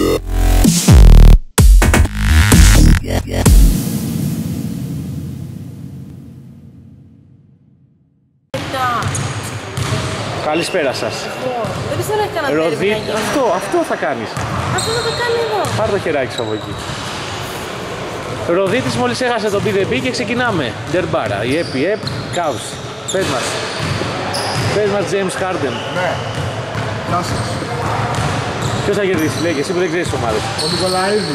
Καλησπέρα σας. Δεν πιστεύω να έχει κανένα τέρμι. Αυτό θα κάνεις. Αυτό θα το κάνει εδώ. Πάρ' το χεράκι σου από εκεί. Ροδίτης μόλις έχασε τον BDB και ξεκινάμε. Ντερμπάρα, η ΕΠ, Cavs. Πες μας. Πες μας James Harden. Ναι. Γεια σας. Ποιος θα κερδίσει, λέει και εσύ που δεν ξέρεις τις ομάδες. Ο Νικολαίδης.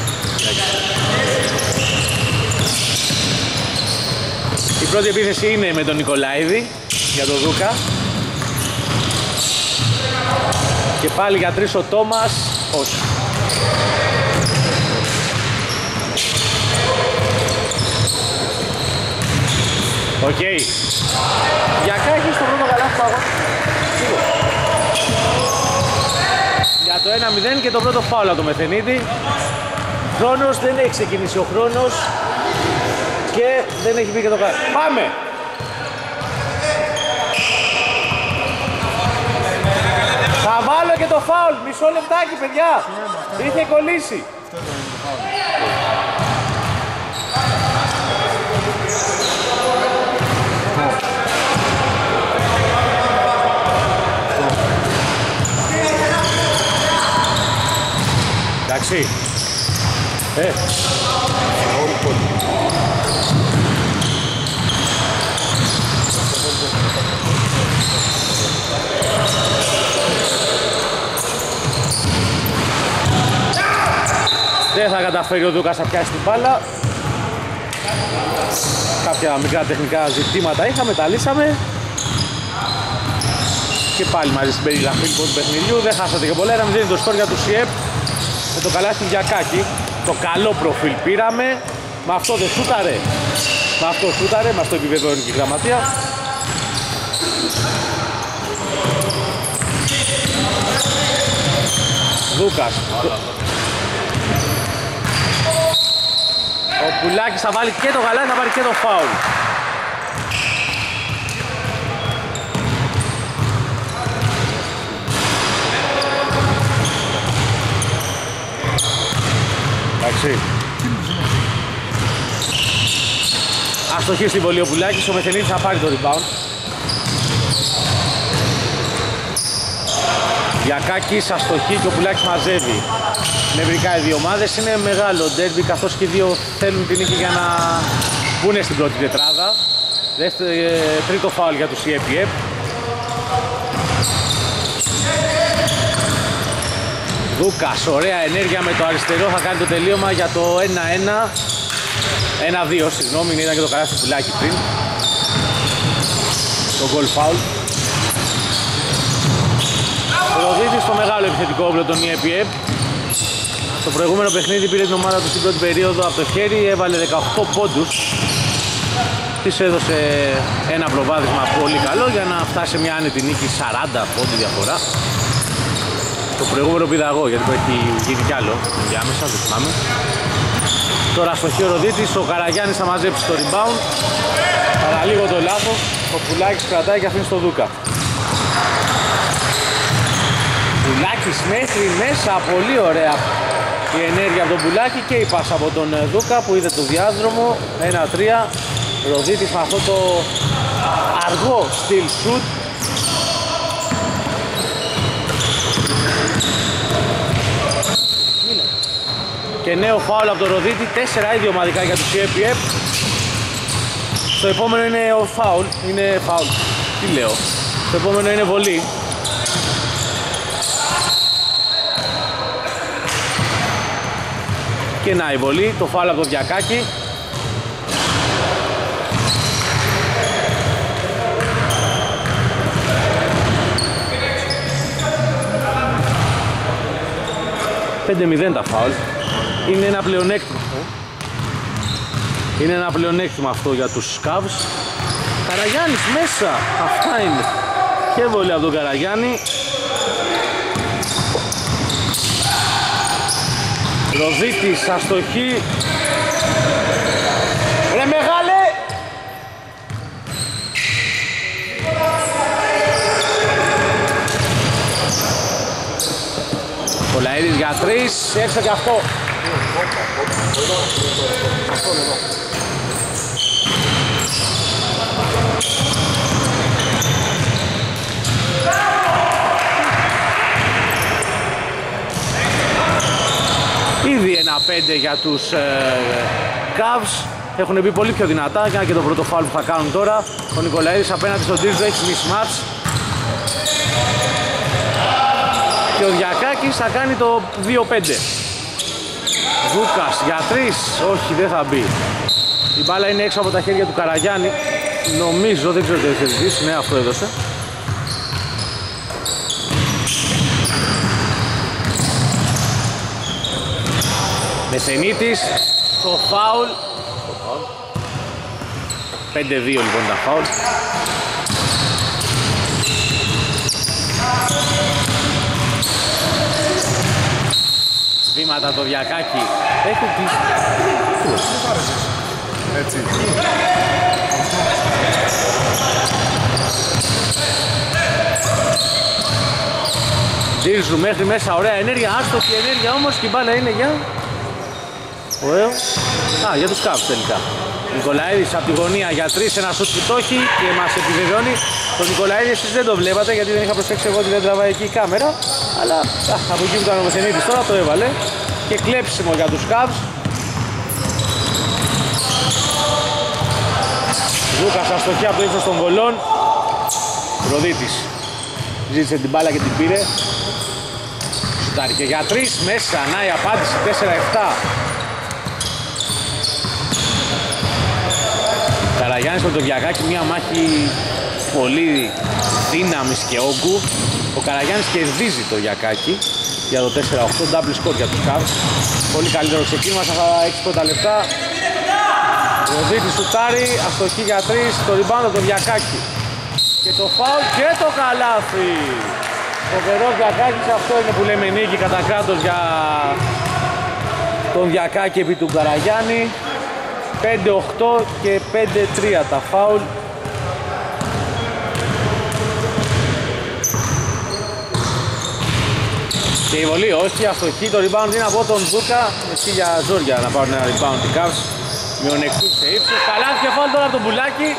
Η πρώτη επίθεση είναι με τον Νικολαίδη για τον Δούκα. Και πάλι για τρεις ο Τόμας, όχι. Οκ. Για κάχη στο πρώτο καλάθι του αγώνα. Για το 1-0 και το πρώτο φάουλ από το Μεθενίδη. Χρόνος, δεν έχει ξεκινήσει ο χρόνος και δεν έχει μπει και το καλάθι. Πάμε! Θα βάλω και το φάουλ, μισό λεπτάκι παιδιά. Είχε κολλήσει. Εντάξει. Δεν θα καταφέρει ο Δούκας να πιάσει την μπάλα. Κάποια μικρά τεχνικά ζητήματα είχαμε, τα λύσαμε. Και πάλι μαζί στην περιγραφή λοιπόν του παιχνιδιού. Δεν χάσατε και πολλά, 1-0 το σκορ για του ΣΙΕΠ. Με το καλάθι Διακάκη. Το καλό προφίλ πήραμε. Με αυτό δεν σούταρε. Με αυτό σούταρε, μας το επιβεβαιώνει και η γραμματεία. Δούκας. Ο Πουλάκης θα βάλει και το γαλάζι, θα πάρει και το φάουλ. Εντάξει. Αστοχή στην βολή ο Πουλάκης, ο Μεθενίδης θα πάρει το rebound. Γιακάκης αστοχή και ο Πουλάκης μαζεύει. Νευρικά οι δύο ομάδες, είναι μεγάλο ντέρμπι καθώς και οι δύο θέλουν την νίκη για να μπουν στην πρώτη τετράδα. Τρίτο φάουλ για τους ΙΕΠ. Δούκας, ωραία ενέργεια με το αριστερό, θα κάνει το τελείωμα για το 1-1. 1-2, συγγνώμη, ήταν και το καλάθι του Πουλάκη πριν. Το goal foul. Ροδίτης στο μεγάλο επιθετικό όπλο των ΙΕΠ. Στο προηγούμενο παιχνίδι πήρε την ομάδα του στην πρώτη περίοδο από το χέρι, έβαλε 18 πόντους. Της έδωσε ένα προβάδισμα πολύ καλό για να φτάσει σε μια άνετη νίκη, 40 πόντου διαφορά. Το προηγούμενο πηδαγό, γιατί που έχει γίνει κι άλλο, διάμεσα, δεν θυμάμαι. Τώρα στο χείο Ροδίτης, ο Καραγιάννης θα μαζέψει το rebound. Παραλίγο το λάθος, ο Πουλάκης κρατάει και αφήνει στο Δούκα. Πουλάκης μέχρι μέσα, πολύ ωραία η ενέργεια από τον Πουλάκη και η πάσα από τον Δούκα που είδε το διάδρομο. 1-3, Ροδίτης με αυτό το αργό στυλ shoot. Και νέο φάουλ από τον Ροδίτη, 4 ίδια ομαδικά για τους ΙΕΠ. Το επόμενο είναι ο φάουλ, είναι φάουλ, τι λέω, το επόμενο είναι βολή. Και να η βολή, το φάουλ από το Διακάκη. ...5-0 τα φάουλ. Είναι ένα πλεονέκτημα. Είναι ένα πλεονέκτημα αυτό για τους Cavs. Καραγιάννης μέσα. Αυτά είναι. Και βολή από τον Καραγιάννη. Ροδίτης, αστοχή. Ρε μεγάλε! Ο Νικολαίδης για 3, έξω και αυτό. Ήδη 1-5 για τους Cavs. Έχουν μπει πολύ πιο δυνατά και το πρώτο φάουλ που θα κάνουν τώρα. Ο Νικολαίδης απέναντι στον Τύρζο έχει mismatch. Και ο Διακάκης θα κάνει το 2-5. Δούκας για 3, όχι δεν θα μπει. Η μπάλα είναι έξω από τα χέρια του Καραγιάννη. Νομίζω, δεν ξέρω τι έχει ζητήσει, ναι αυτό έδωσε. Μεσενίτης, το φάουλ. 5-2 λοιπόν τα φάουλ. Βήματα το Διακάκι. Έχει κλείσει. Έτσι. Ντύρζου μέχρι μέσα, ωραία ενέργεια, άστοχη ενέργεια όμως και η μπάλα είναι για... Ωραίο. Για τους Cavs τελικά. Νικολαίδης από τη γωνία για 3, ένα σουτ που το έχει και μας επιβεβαιώνει. Τον Νικολαίδη εσείς δεν το βλέπατε γιατί δεν είχα προσέξει εγώ ότι δεν τραβάει εκεί η κάμερα. Αλλά από εκεί που ήταν ο Μεσενίτης τώρα το έβαλε. Και κλέψιμο για τους Cavs. Λούκας αστοχή από το ύψος των βολών. Ροδίτης ζήτησε την μπάλα και την πήρε. Σουτάρει και για 3 μέσα, να η απάντηση 4-7. Καραγιάννης με τον Διακάκη, μια μάχη πολύ δύναμης και όγκου. Ο Καραγιάννης κερδίζει το Διακάκη για το 4-8, double score για τους Cavs. Πολύ καλύτερο ξεκίνημα στα 6 πρώτα λεπτά. Ροδίτης σουτάρει, αστοχή για 3, το rebound το Διακάκη. Και το foul και το καλάθι. Φοβερός Διακάκης, αυτό είναι που λέμε νίκη κατά κράτος για τον Διακάκη επί του Καραγιάννη. 5-8 και 5-3 τα φάουλ. Και η βολή όχι, αστοχή, το rebound είναι από τον Δούκα. Εσύ για ζόρια να πάρουν ένα rebound οι Cavs. Μειονεκτούν σε ύψος. Καλάθι και φάουλ τώρα από τον Πουλάκη.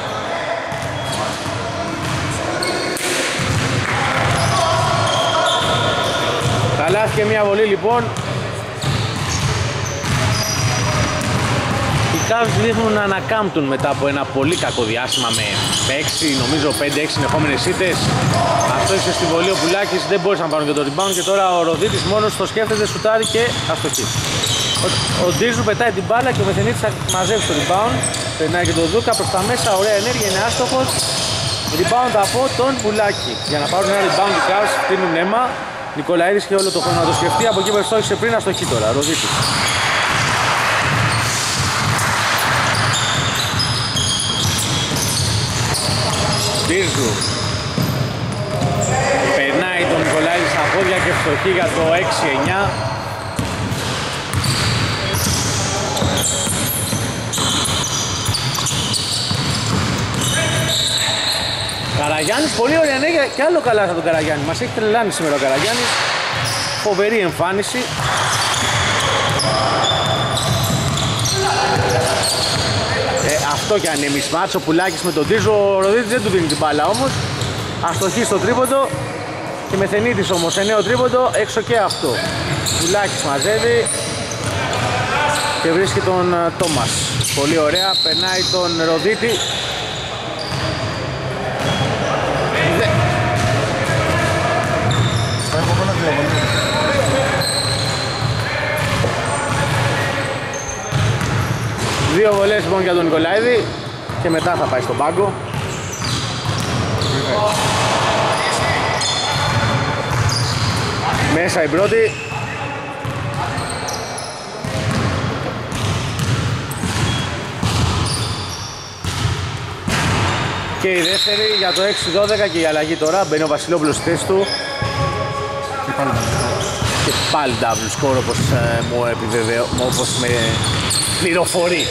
Καλάθι και μια βολή λοιπόν. Οι Cavs δείχνουν να ανακάμπτουν μετά από ένα πολύ κακό διάστημα με 6, νομίζω 5-6 συνεχόμενες ήττες. Αυτό είσαι στη βολή ο Πουλάκης, δεν μπόρεσαν να πάρουν και το rebound και τώρα ο Ροδίτης μόνος το σκέφτεται, σουτάρει και αστοχή. Ο Ντίζου πετάει την μπάλα και ο Μεθενίτης θα μαζεύει το rebound. Περνάει και τον Δούκα προς τα μέσα, ωραία ενέργεια, είναι άστοχος. Rebound από τον Πουλάκη. Για να πάρουν ένα rebound οι Cavs φτύνουν αίμα. Νικολαίδης και όλο το χρόνο να το σκεφτεί, από εκεί που ευστόχησε πριν αστοχή τώρα, Ροδίτης. Ντίζου περνάει τον Νικολάηδη στα πόδια και φτωχή για το 6-9. Καραγιάννης, πολύ ωραία ενέργεια και άλλο καλά από τον Καραγιάννη. Μας έχει τρελάνει σήμερα ο Καραγιάννης. Φοβερή εμφάνιση. Αυτό κι αν είναι mismatch, ο Πουλάκης με τον Τίζο, ο Ροδίτης δεν του δίνει την μπάλα όμως. Αστοχή στο τρίποντο και Μεθενίτης όμως σε νέο τρίποντο, έξω και αυτό. Πουλάκης μαζεύει και βρίσκει τον Τόμας. Πολύ ωραία, περνάει τον Ροδίτη. Δύο βολές λοιπόν για τον Νικολαίδη και μετά θα πάει στον πάγκο. Μέσα η πρώτη. Και η δεύτερη για το 6-12 και η αλλαγή τώρα. Μπαίνει ο Βασιλόπουλος στη θέση του. Και πάλι double score όπως μου επιβεβαιώ, όπως με πληροφορεί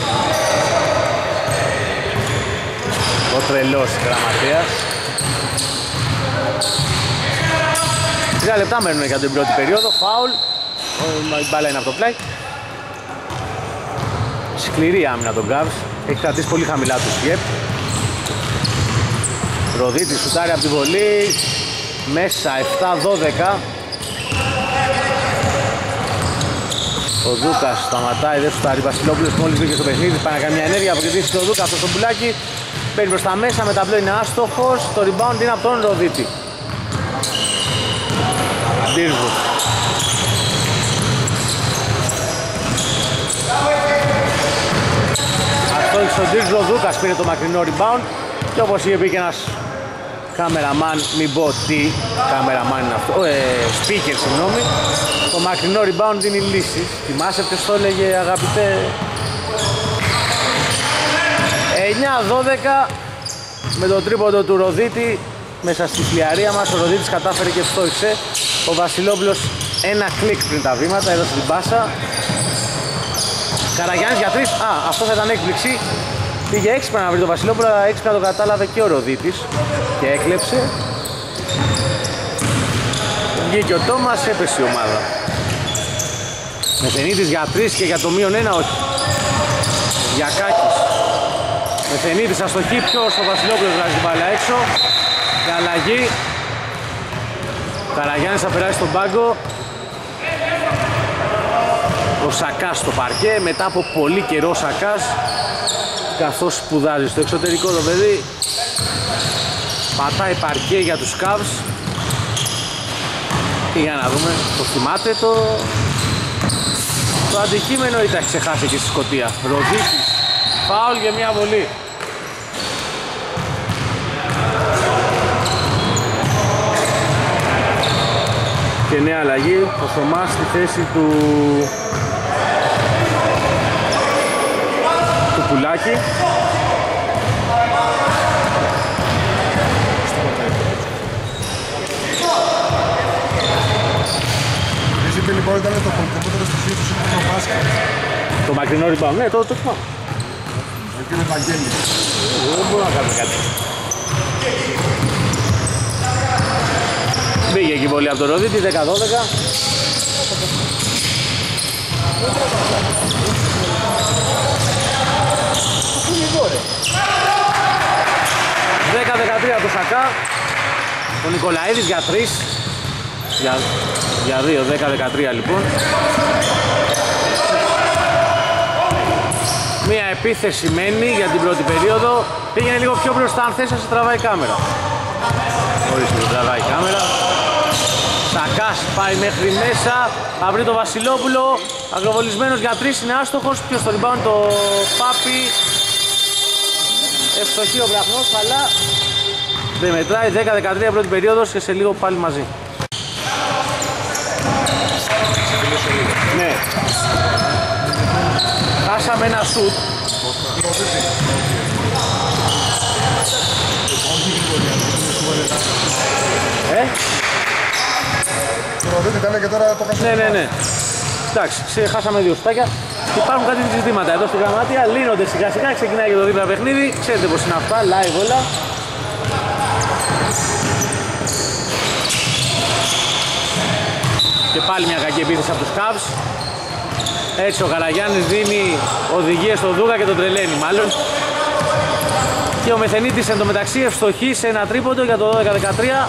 ο τρελός γραμματέας. 3 λεπτά μένουν για την πρώτη περίοδο. Φάουλ. Η μπάλα είναι από το πλάι. Σκληρή άμυνα τον Cavs. Έχει κρατήσει πολύ χαμηλά του Γιεπ. Ροδίτης σουτάρει από την βολή. Μέσα 7-12. Ο Δούκας σταματάει, δεν σουτάρει. Βασιλόπουλος μόλις μπήκε στο παιχνίδι. Πάει να κάνει μια ενέργεια, αποκεντρήσει τον Δούκα αυτό στο πουλάκι. Παίρνει προς τα μέσα, με ταμπλό είναι άστοχος. Το rebound είναι από τον Ροδίτη. Ντύρβου. Αυτό στον Ντύρβου ο Δούκας πήρε το μακρινό rebound. Και όπως είχε πει και ένας κάμεραμαν, μην πω τι κάμεραμαν είναι αυτό, speaker συγγνώμη, το μακρινό rebound δίνει λύσεις. Θυμάσαι ποιος το έλεγε αγαπητέ? 9-12 με το τρίποντο του Ροδίτη μέσα στη φλιαρία μας. Ο Ροδίτης κατάφερε και φτώχισε. Ο Βασιλόπουλος ένα κλικ πριν τα βήματα, έδωσε την πάσα. Καραγιάννης για 3, αυτό θα ήταν έκπληξη. Πήγε έξυπνα να βρει το Βασιλόπουλο, αλλά έξυπνα το κατάλαβε και ο Ροδίτης και έκλεψε. Βγήκε ο Τόμας, έπεσε η ομάδα. Μεθενίτης για 3 και για το -1 όχι. Γιακάκης. Μεθενίτης αστοχή, ποιος? Ο Βασιλόπουλος βγάζει την μπάλα έξω. Και αλλαγή. Καραγιάννης θα περάσει στον πάγκο. Ο Σακάς στο παρκέ, μετά από πολύ καιρό Σακάς, καθώς σπουδάζει στο εξωτερικό το παιδί. Πατάει παρκέ για τους Cavs. Και για να δούμε, το θυμάται το αντικείμενο ή τα έχει ξεχάσει και στη Σκωτία? Ροδίτης, φάουλ και μια βολή. Και νέα αλλαγή, ο Θωμάς στη θέση του Πουλάκη. Εσύ είπε λοιπόν ήταν το πολυτιμότερο στοιχείο του σύγχρονου μπάσκετ. Το μακρινό rebound, ναι, το θυμάμαι. Εκεί είναι Βαγγέλη. Δεν μπορώ να κάνω κάτι. Μπήκε εκεί πολύ από το Ροδίτη, 10-12. 10-13 από το Σακά. Ο Νικολαίδης για 3. Για 2, 10-13 λοιπόν. Μία επίθεση μένει για την πρώτη περίοδο. Πήγαινε λίγο πιο μπροστά, αν θες να σε τραβάει η κάμερα. Ορίστε, δεν τραβάει η κάμερα. Σακάς πάει μέχρι μέσα, θα βρει το Βασιλόπουλο. Αγροβολισμένος για 3, είναι άστοχος. Ποιος το rebound? Το Πάπι. Ευστοχή ο Βραχνός, αλλά δεν μετράει. 10-13 πρώτη περίοδος και σε λίγο πάλι μαζί. Ναι. Χάσαμε ένα σουτ. Δεν ήταν και τώρα το χάσαμε. Ναι. Εντάξει, χάσαμε 2 σουτάκια. Υπάρχουν κάτι ζητήματα εδώ στη γραμματεία. Λύνονται σιγά σιγά, ξεκινάει και το δίπλα παιχνίδι. Ξέρετε πως είναι αυτά, live όλα. Και πάλι μια κακή επίθεση από τους Cavs. Έτσι ο Καραγιάννης δίνει οδηγίες στον Δούκα και τον τρελαίνει μάλλον. Και ο Μεθενίτης εν τω μεταξύ ευστοχεί σε ένα τρίποντο για το 12-13.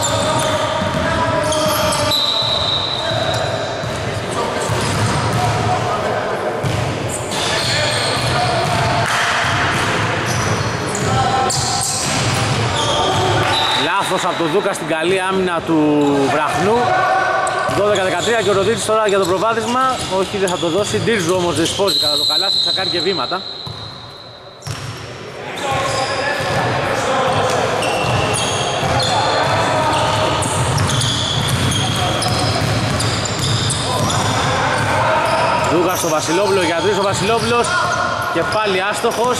Λάθος από τον Δούκα στην καλή άμυνα του Βραχνού. 12-13 και ο Ροδίτης τώρα για το προβάδισμα. Όχι, δεν θα το δώσει. Ντύρζου όμως δεν σπόζει κατά το καλάθι, θα κάνει και βήματα. Δούκα στο Βασιλόπουλο για 3 ο Βασιλόπουλος και πάλι άστοχος.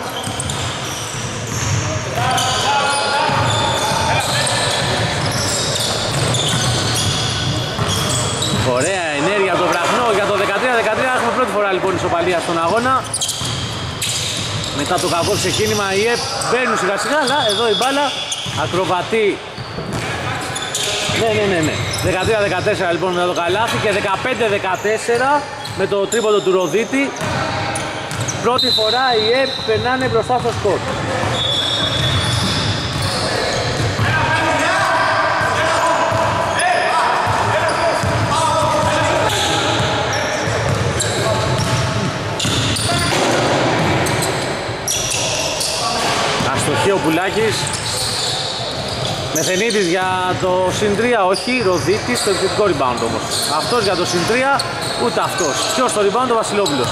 Ωραία ενέργεια από το Βραχνό για το 13-13. Έχουμε πρώτη φορά λοιπόν ισοπαλία στον αγώνα. Μετά το κακό ξεκίνημα οι ΕΠ μπαίνουν σιγά σιγά, αλλά εδώ η μπάλα ακροβατεί Ναι. 13-14 λοιπόν με το καλάθι και 15-14 με το τρίποντο του Ροδίτη. Πρώτη φορά οι ΕΠ περνάνε μπροστά στο σκορ. Αστοχή ο Πουλάκης. Μεθενίτης για το συν 3, όχι, Ροδίτης στο επιθετικό rebound όμως. Αυτός για το συν 3, ούτε αυτός. Ποιος στο rebound, ο Βασιλόπουλος.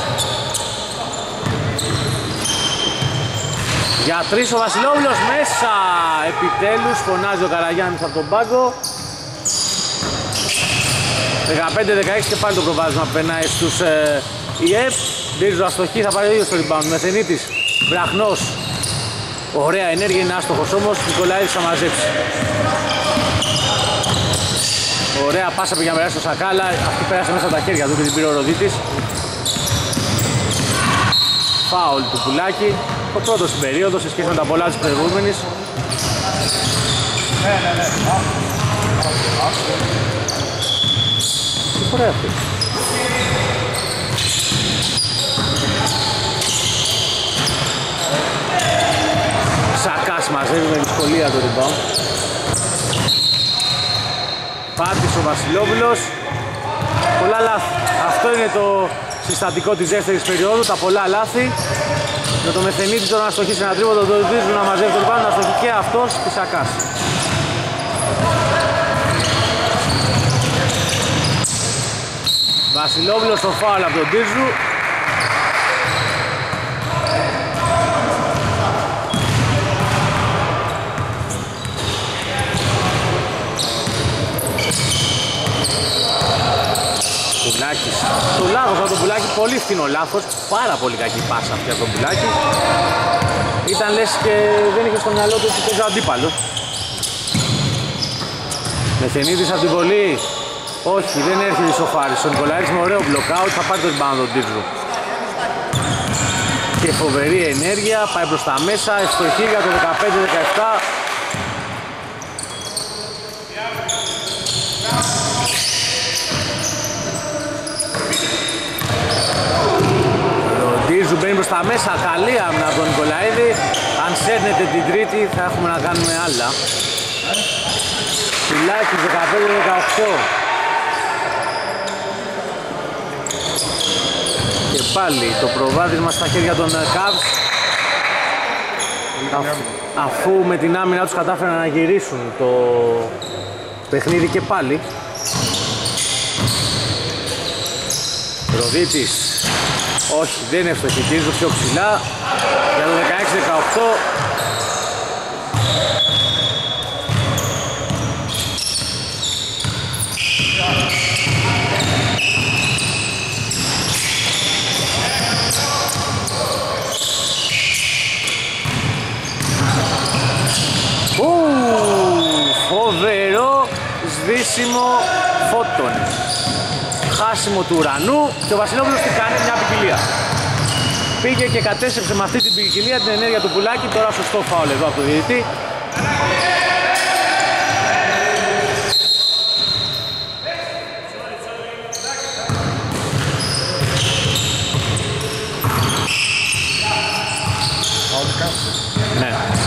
Για 3 ο Βασιλόπουλος μέσα. Επιτέλους φωνάζει ο Καραγιάννης από τον πάγκο. 15-16 και πάλι το προβάδισμα περνάει στους ΙΕΠ. Ντίζο αστοχή, θα πάρει ο ίδιος στο rebound. Μεθενίτης, Βραχνός. Ωραία ενέργεια, είναι άστοχος όμως, Νικολαίδης θα μαζέψει. Ωραία πάσα πήγε να περάσει στο Σακάλα, αυτή πέρασε μέσα από τα χέρια του και την πήρε ο Ροδίτης. Φάουλ του Πουλάκη, το πρώτο στην περίοδο σε σχέση με τα πολλά της προηγούμενης. Τι φορά αυτή. Σακάς μαζεύει με δυσκολία το rebound. Πάτησε ο Βασιλόπουλος. Πολλά λάθη. Αυτό είναι το συστατικό της δεύτερης περίοδου, τα πολλά λάθη. Με το Μεθενίτη τώρα να στοχίσει ένα τρίποντο, το δίδουν να μαζεύει το rebound, να στοχίσει και αυτός και Σακάς. Βασιλόπουλος στο φάουλ από τον Τίζου. Πουλάκης, το λάθος από τον Πουλάκη, πολύ φθηνό λάθος, πάρα πολύ κακή πάσα αυτή από τον Πουλάκη. Ήταν λες και δεν είχε στο μυαλό του ότι παίζει ο αντίπαλος. Μεθενίδης από την βολή, όχι, δεν έρχεται η Σοφάρης. Ο Νικολαίδης με ωραίο blockout θα πάρει το rebound τον Τίτζου. Και φοβερή ενέργεια, πάει προς τα μέσα, ευστοχή για το 15-17. Ροντίζου μπαίνει προς τα μέσα, καλή άμυνα από τον Νικολαίδη. Αν σέρνετε την τρίτη θα έχουμε να κάνουμε άλλα. Τουλάχιστον 15-18. Και πάλι το προβάδισμα στα χέρια των Cavs, αφού με την άμυνα τους κατάφεραν να γυρίσουν το παιχνίδι και πάλι. Ροδίτης, όχι, δεν είναι ευστοχητής, πιο ψηλά για το 16-18. Φοβερό σβήσιμο φώτων. Χάσιμο του ουρανού και ο Βασιλόπουλος τι κάνει, μια ποικιλία. Πήγε και κατέστρεψε με αυτή την ποικιλία την ενέργεια του Πουλάκη. Τώρα σωστό φάουλ εδώ από τον διαιτητή. Ναι.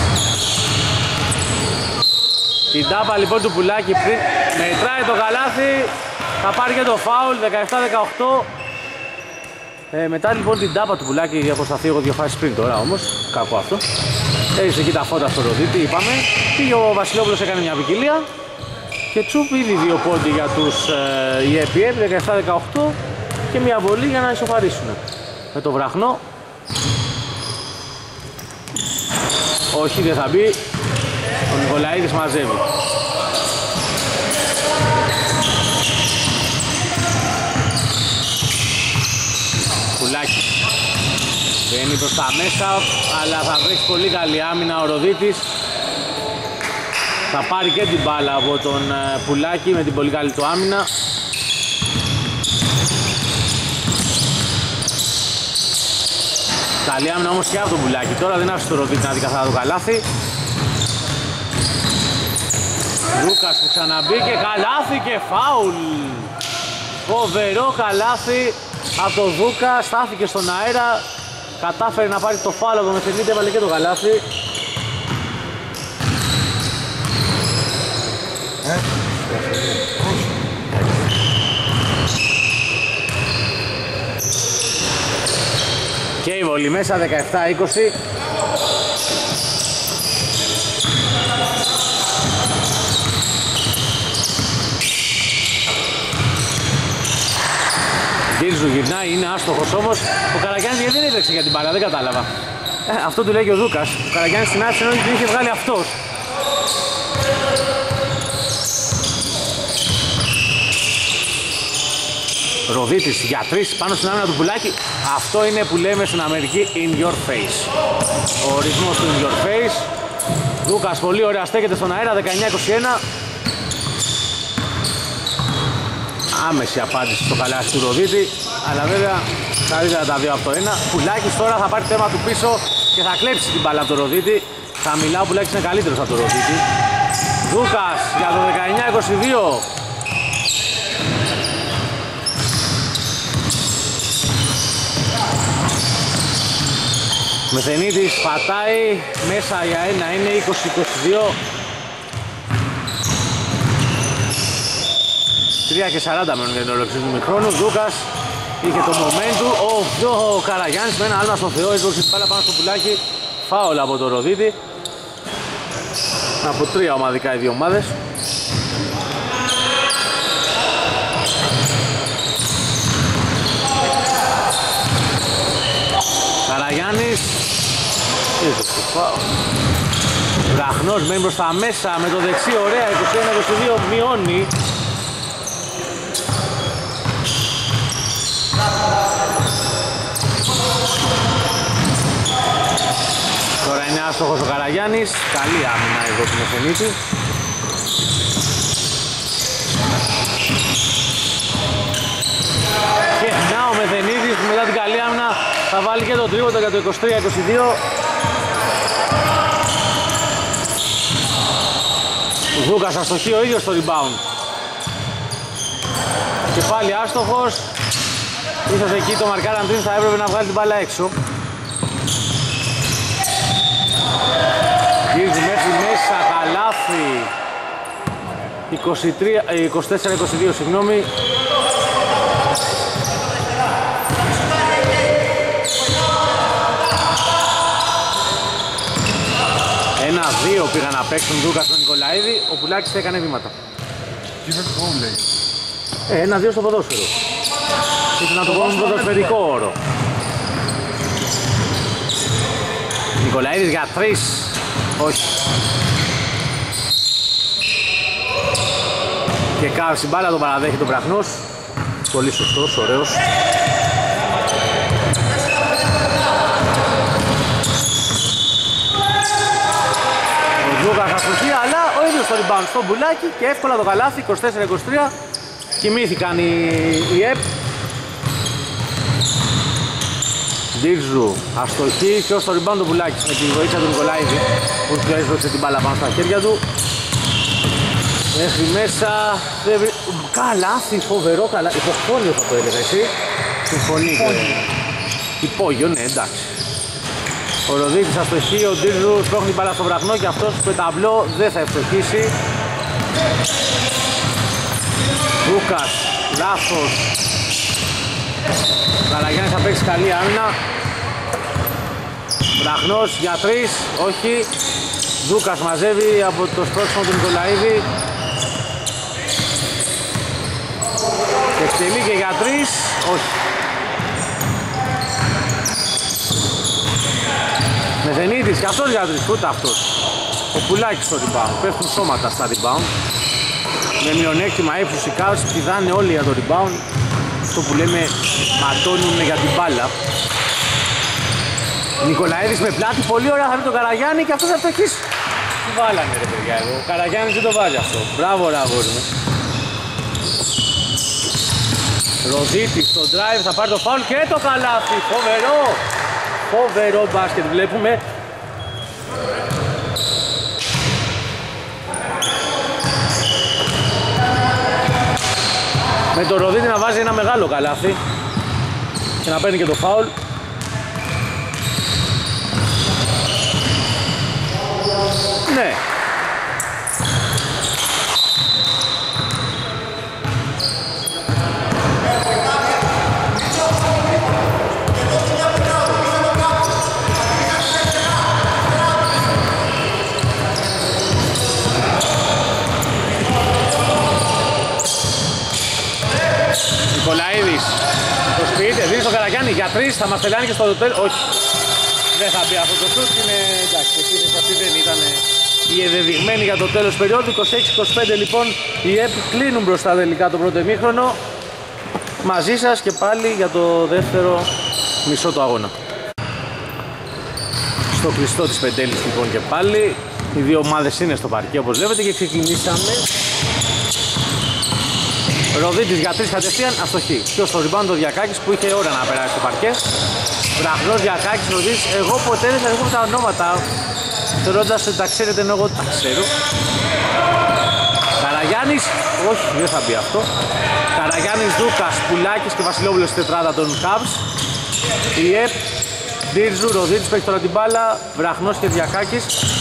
Την τάπα λοιπόν του Πουλάκη πριν μετράει το καλάθι, θα πάρει και το φάουλ 17-18. Μετά λοιπόν την τάπα του Πουλάκη, έχω σταθεί εγώ δύο φάσεις πριν τώρα όμως, κακό αυτό. Έριξε εκεί τα φώτα στο Ροδίτη, είπαμε. Πήγε ο Βασιλόπουλος, έκανε μια ποικιλία και τσουπ ήδη δύο πόντι για τους ΙΕΠΙΕΠ 17-18 και μια βολή για να ισοφαρίσουν. Με το Βραχνό. Όχι, δεν θα μπει. Ο Νικολαίδης μαζεύει. Πουλάκη. Μπαίνει προς τα μέσα, αλλά θα βρέξει πολύ καλή άμυνα ο Ροδίτης. Θα πάρει και την μπάλα από τον Πουλάκη με την πολύ καλή του άμυνα. Καλή άμυνα όμως και από τον Πουλάκη. Τώρα δεν άφησε το Ροδίτη να δει καθαρά το καλάθι. Λούκας που ξαναμπήκε, καλάθι και φάουλ. Φοβερό καλάθι από το Δούκα, στάθηκε στον αέρα, κατάφερε να πάρει το φάουλ από τον Μεθενίτη, έβαλε και το καλάθι. Και η βολή μέσα, 17-20. Γκίρζου γυρνάει, είναι άστοχος όμως. Ο Καραγιάννης γιατί δεν έτρεξε για την μπάλα, δεν κατάλαβα. Αυτό του λέει και ο Δούκας. Ο Καραγιάννης την άφησε ενώ την είχε βγάλει αυτός. Ροδίτης για 3 πάνω στην άμυνα του Πουλάκη. Αυτό είναι που λέμε στην Αμερική in your face. Ο ορισμός του in your face. Δούκας πολύ ωραία στέκεται στον αέρα, 19-21. Άμεση απάντηση στο καλάθι του Ροδίτη, αλλά βέβαια καλύτερα τα δύο από το ένα. Πουλάκης τώρα θα πάρει το θέμα του πίσω και θα κλέψει την μπάλα από το Ροδίτη. Θα μιλάω, ο Πουλάκης είναι καλύτερος από το Ροδίτη. Δούκας για το 19-22. Μεθενίτης πατάει μέσα για ένα, είναι 20-22. 3 και 40 μένουν για την ολοκλήρωση του ημιχρόνου. Δούκας είχε το momentum. Ο Καραγιάννης με ένα άλμα στο Θεό, έσβοξε την μπάλα πάνω στο Πουλάκι. Φάουλ από το Ροδίτη. Από 3 ομαδικά οι δύο ομάδες. Καραγιάννης. Βραχνός μένει προς τα μέσα με το δεξί, ωραία, 21-22, μειώνει. Τώρα είναι άστοχος ο Καραγιάννης, καλή άμυνα εδώ του Μεθενίτη. Και να ο Μεθενίτης που μετά την καλή άμυνα θα βάλει και το τρίποντο για το 23-22. Ο Δούκας αστοχεί ο ίδιος στο rebound. Και πάλι άστοχος. Ίσως εκεί το μαρκάραν πριν, θα έπρεπε να βγάλει την μπάλα έξω. Γυρίζει μέχρι μέσα, καλάθι. 24-22, συγγνώμη. Ένα-δύο πήγαν να παίξουν Δούκα στον Νικολαίδη, ο Πουλάκης έκανε βήματα. Ένα-δύο στο ποδόσφαιρο. Ήθελα να το πω με ποδοσφαιρικό όρο. Νικολαίδης για 3. Όχι. Και κάρση μπάλα, τον παραδέχει τον Βραχνός. Πολύ σωστός, ωραίος. Ο Δούκας αστοχεί, αλλά ο ίδιος το rebound στο Πουλάκι και εύκολα το καλάθι, 24-23. Κοιμήθηκαν οι ΕΠ. Ντίρζου, αστοχή και ως το rebound του Πουλάκης με τη βοήθεια του Νικολαίδη που του έσβοξε την μπάλα πάνω στα χέρια του. Μέχρι μέσα, καλάθι, φοβερό καλάθι, υποχθόνιο θα το έλεγα εσύ. Συμφωνεί. Υπόγειο, ναι, εντάξει. Ο Ροδίτης αστοχή, ο Ντίρζου σπρώχνει την μπάλα στο Βραχνό και αυτός με ταμπλό δεν θα ευστοχίσει. Δούκας, λάθος. Καραγιάννης θα παίξει καλή άμυνα. Βραχνός για 3, όχι. Δούκας μαζεύει από το σπρώξιμο του Νικολαίδη. Και εκτελεί και για 3, όχι. Μεθενίτης και αυτός για 3, ούτε αυτός. Ο Πουλάκης στο rebound, πέφτουν σώματα στα rebound. Με μειονέκτημα ύψους οι Cavs πηδάνε όλοι για το rebound. Αυτό που λέμε ματώνουν για την μπάλα. Νικολαίδης με πλάτη, πολύ ωραία, θα βρει τον Καραγιάννη και αυτός θα φτωχίσει. Τι βάλανε ρε παιδιά εδώ, ο Καραγιάννης δεν το βάζει αυτό. Μπράβο ρε αγόρι μου. Ροδίτης στο drive, θα πάρει το foul και το καλάθι, φοβερό. Φοβερό μπάσκετ βλέπουμε. Με τον Ροδίτη να βάζει ένα μεγάλο καλάθι και να παίρνει και το φάουλ. Ναι. Νικολαίδης Το σπίτι, δίνει στο Καραγιάννη για 3, θα μας τελειάνει και στο τέλ. Όχι, δεν θα μπει αυτό το σουτ, είναι εντάξει, επίθεση αυτή δεν ήταν η εδεδειγμένη για το τέλος περίοδου. 26-25 λοιπόν, οι ΕΠ κλείνουν μπροστά τελικά το πρώτο ημίχρονο. Μαζί σας και πάλι για το δεύτερο μισό του αγώνα. Στο κλειστό της Πεντέλης λοιπόν και πάλι, οι δύο ομάδες είναι στο παρκέ όπως βλέπετε και ξεκινήσαμε. Ροδίτης για 3 κατευθείαν, αστοχή. Ποιος στο rebound ο Διακάκης που είχε ώρα να περάσει στο παρκέ. Βραχνός, Διακάκης, Ροδίτης. Εγώ ποτέ δεν θα έχω τα ονόματα, θεωρώντας ότι τα ξέρετε ενώ εγώ τα ξέρω. Καραγιάννης, όχι δεν θα μπει αυτό. Καραγιάννης, Δούκας, Πουλάκης και Βασιλόπουλος στη τετράδα των Cavs. Η ΕΠ, Ντίρζου, Ροδίτης παίξει τώρα την μπάλα, Βραχνός και Διακάκης.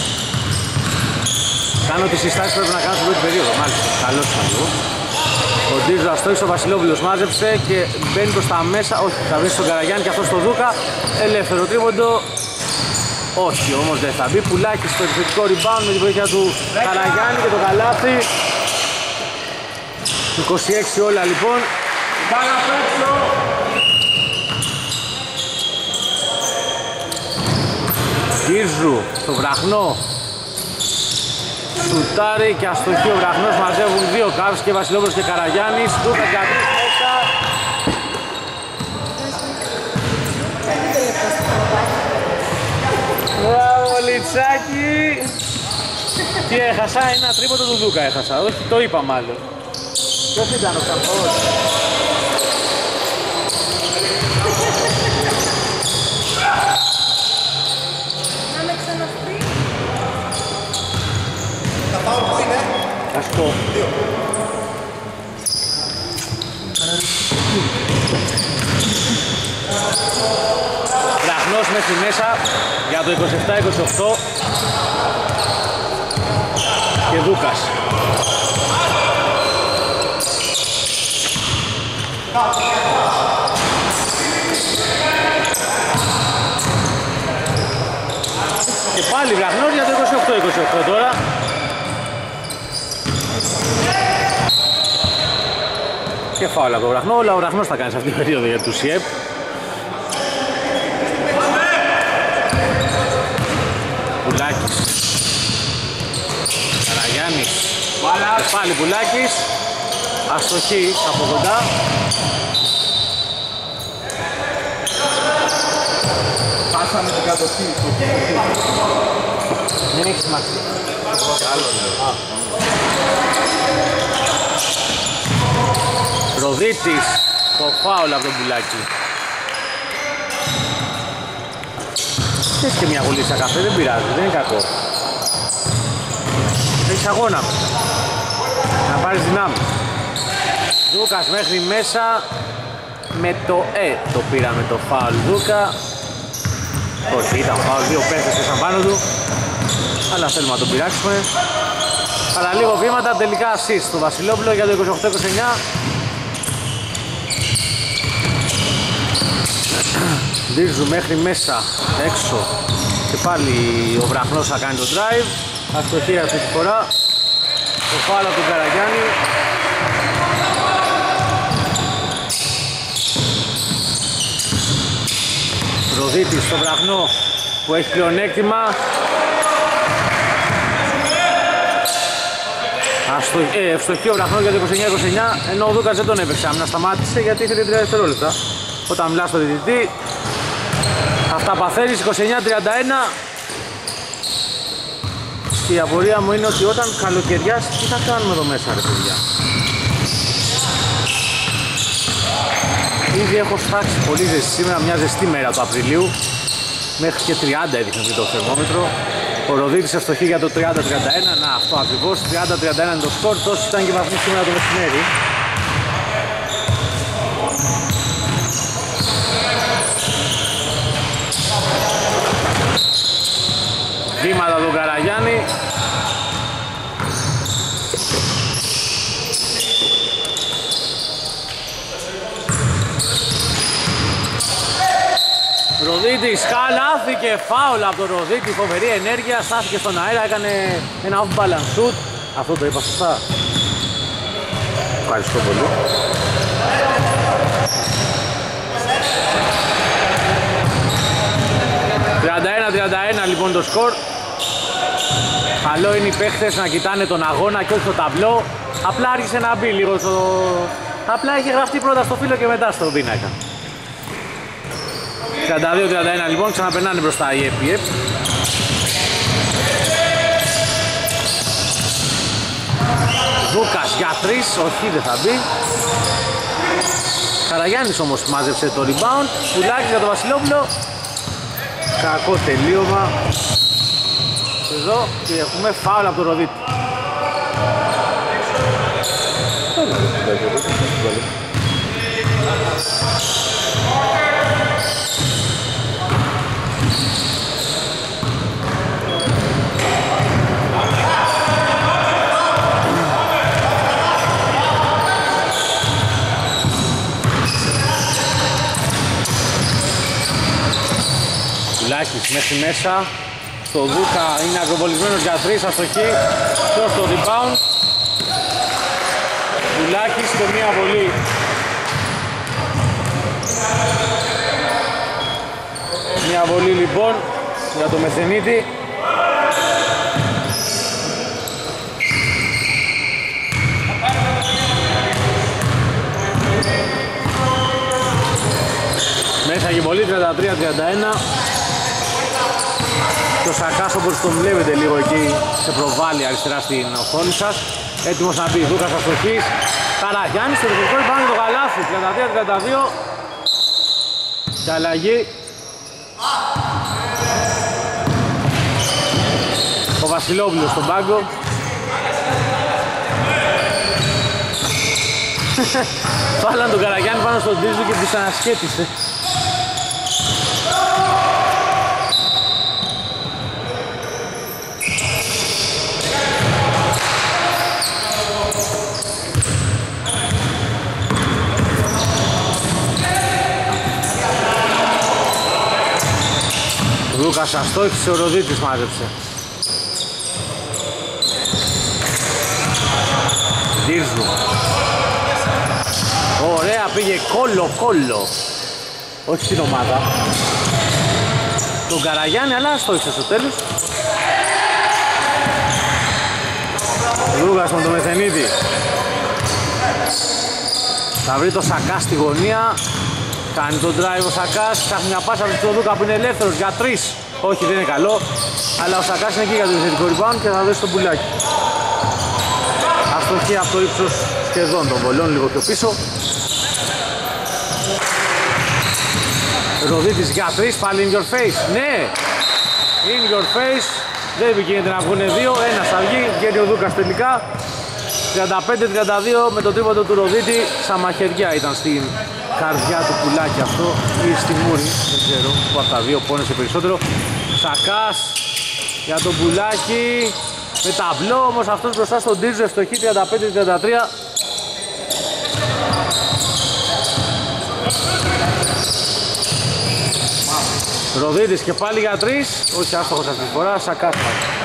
Κάνω τις συστάσεις που πρέπει να κάνω στην πρώτη περίοδο, μάλιστα, καλώς ήταν λίγο. Ο Ντίζο αστόχησε, ο Βασιλόπουλος μάζεψε και μπαίνει προς τα μέσα. Όχι, θα βρει στον Καραγιάννη και αυτό στο Δούκα. Ελεύθερο τρίποντο. Όχι, όμως δεν θα μπει. Πουλάκης στο επιθετικό rebound με την βοήθεια του Καραγιάννη και το καλάθι. 26 όλα λοιπόν. Ντίζου στο Βραχνό. Σουτάρει και αστοχή ο Βραχνός, μαζεύουν δύο Cavs και Βασιλόπουλος και Καραγιάννης. Δούκα για 3 μέσα. Μπράβο Λιτσάκη. Τι έχασα, ένα τρίποντο του Δούκα έχασα, όχι το είπα μάλλον. Ποιος ήταν ο Καπός? Θα σου πω. Βραχνός μέχρι μέσα για το 27-28 και Δούκας. Και πάλι Βραχνός για το 28-28 τώρα. Και φάουλα από τον Βραχνό, αλλά ο Βραχνός θα κάνει σε αυτή την περίοδο για τους ΙΕΠ. Πουλάκης. Καραγιάννης. Και πάλι Πουλάκης. Αστοχή από κοντά. Πάσαμε την κατοχή. Δεν έχει σημασία. Ροδίτης, το φάουλ από τον Πουλάκη. Θες και μια γουλίτσα καφέ, δεν πειράζει, δεν είναι κακό. Έχεις αγώνα. Να πάρεις δυνάμεις. Δούκας μέχρι μέσα. Με το το πήραμε το φάουλ Δούκα. Όχι, ήταν φάουλ, δύο παίχτες πέσαν πάνω του. Αλλά θέλουμε να το πειράξουμε. Αλλά λίγο βήματα, τελικά assist στο Βασιλόπουλο για το 28-29. Ντίρζου μέχρι μέσα, έξω και πάλι ο Βραχνός θα κάνει το drive. Αστοχία αυτή τη φορά. Το φάουλ από τον Καραγιάννη. Ροδίτης στο Βραχνό που έχει πλεονέκτημα. Ευστοχή ο Βραχνός για το 29-29, ενώ ο Δούκας δεν τον έπαιξε άμυνα, σταμάτησε γιατί ήθελε 3 δευτερόλεπτα. Όταν μιλάς στο διαιτητή, αυτά παθαίνεις. 29-31. Και η απορία μου είναι ότι όταν καλοκαιριάσει, τι θα κάνουμε εδώ μέσα ρε παιδιά. Ήδη έχω στάξει πολύ ζεστή, σήμερα μια ζεστή μέρα του Απριλίου. Μέχρι και 30 έδειχνε το θερμόμετρο. Ο Ροδίτης ευστοχή για το 30-31, να αυτό ακριβώς, 30-31 είναι το σκορ, τόσο ήταν και βαθμοί σήμερα το μεσημέρι. Ροδίτης χαλάθηκε, φάουλ από τον Ροδίτη, φοβερή ενέργεια, στάθηκε στον αέρα, έκανε ένα off balance shoot. Αυτό το είπα σωστά. Ευχαριστώ πολύ. «31-31 λοιπόν το σκορ. Καλό είναι οι παίχτες να κοιτάνε τον αγώνα και όχι το ταμπλό. Απλά άρχισε να μπει λίγο στο... Απλά είχε γραφτεί πρώτα στο φύλλο και μετά στο πίνακα. 32-31 λοιπόν, ξαναπερνάνε μπροστά οι EPF. Δούκας για 3, όχι δεν θα μπει. Καραγιάννης όμως μάζεψε το rebound. Πουλάκης για τον Βασιλόπουλο. Κακό τελείωμα. Εδώ και έχουμε φάουλ από τον Ροδίτη. Πουλάκης μέχρι μέσα. Το Δούκα είναι ακροβολισμένος για 3, αστοχή. Ποιος το rebound. Πουλάκης και μία βολή. Μία βολή λοιπόν για το Μεθενίτη. Μέσα και βολή 33-31. Το Σακάς όπως τον βλέπετε λίγο εκεί σε προβάλλει αριστερά στην οθόνη σας. Έτοιμος να μπει, Δούκας αστοχής. Καραγιάννης στο δικό πάνω το καλάθι, 33-32. Και αλλαγή. Ο Βασιλόπουλος στον πάγκο. Βάλαν τον Καραγιάννη πάνω στον Τίζου και τους ανασχέτισε. Λούκας αστόχησε, ο Ροδίτης μάζεψε. Δίρζου. Ωραία, πήγε κόλλο. Όχι στην ομάδα. Τον Καραγιάννη, αλλά αστόχησε στο τέλος. Λούκας με τον Μεθενίτη. Θα βρει το Σακά στη γωνία. Κάνει τον drive ο Σακάς, ψάχνει μια πάσα από τον Δούκα που είναι ελεύθερος για 3. Όχι, δεν είναι καλό, αλλά ο Σακάς είναι εκεί για το επιθετικό rebound και θα δώσει τον Πουλάκι. Αστοχή από το ύψος σχεδόν των βολών, λίγο πιο πίσω. Ροδίτης για 3, πάλι in your face. Ναι, in your face. Δεν επικίνδυνε να βγουν δύο, ένας θα βγει, βγαίνει ο Δούκας τελικά. 35-32 με το τρίποντο του Ροδίτη, σαν μαχαιριά ήταν στην καρδιά του Πουλάκι αυτό ή στη μούρη, δεν ξέρω που από τα δύο πόνεσε περισσότερο. Σακάς για τον Πουλάκι με ταμπλό, όμως αυτός μπροστά στον Τίζο, ευστοχή 35-33. Ροδίτης και πάλι για 3, όχι άστοχος αυτή τη φορά, Σακάς.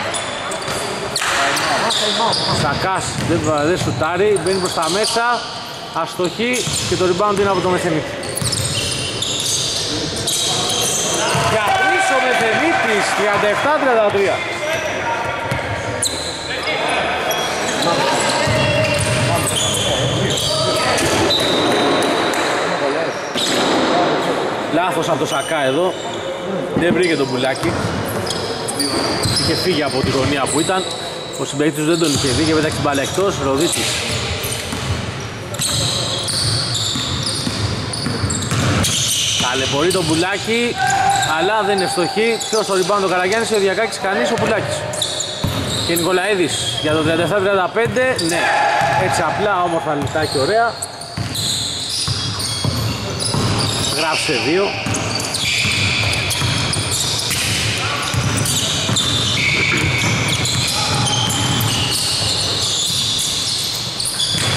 Σακάς δεν σουτάρει, μπαίνει προς τα μέσα, αστοχή και το rebound είναι από το Μεθενίτη. Για 3 ο Μεθενίτης, 37-33. Λάθος από το Σακά εδώ, δεν βρήκε τον Πουλάκι. Είχε φύγει από τη γωνία που ήταν. Ο συμπαίκτης δεν τον είχε δει και πέταξε την μπάλα εκτός, Ροδίτης. Ταλαιπωρεί τον Πουλάκι, αλλά δεν είναι ευστοχή. Ποιος το rebound, ο Καραγιάννης, ο Διακάκης, κανείς, ο Πουλάκης. Και Νικολαίδης για το 37-35, ναι, έτσι απλά, όμορφα, λεπτά και ωραία. Γράψε 2.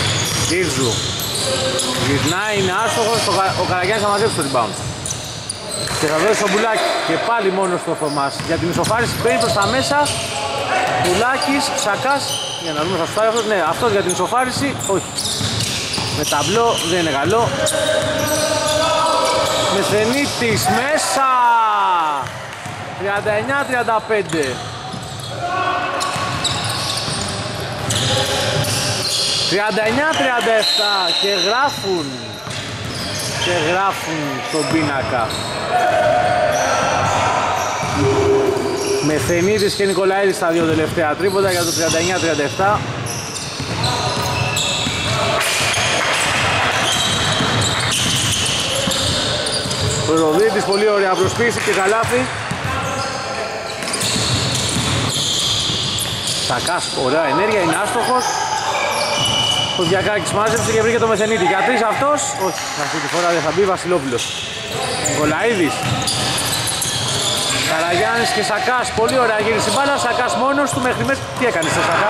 Τίζου. Γυρνάει, είναι άστοχος, ο Καραγιάννης θα μαζέψει το rebound. Και θα δώσει ο Μπουλάκης και πάλι μόνο στο Θωμάς. Για την ισοφάριση παίρνει προς τα μέσα. Μπουλάκης, Σακάς. Για να δούμε θα σου αυτός. Ναι, αυτός για την ισοφάριση. Όχι. Με ταμπλό δεν είναι καλό. Μεθενίτης μέσα. 39-35. 39-37 και γράφουν στον πίνακα. Μεθενίτης και Νικολαίδης στα δύο τελευταία τρίποτα για το 39-37. Ο Ροδίτης πολύ ωραία προσποίηση και καλάθι. Σακάς, ωραία ενέργεια, είναι άστοχος. Ο Διακάκης μάζεψε και βρήκε το Μεθενίτη. Για τρεις αυτός, όχι, αυτή τη φορά δεν θα μπει. Βασιλόπουλος. Νικολαίδης. Καραγιάννης και Σακάς, πολύ ωραία γύρισε η μπάλα. Σακάς μόνος του μέχρι μέσα. Τι έκανε σε Σακά?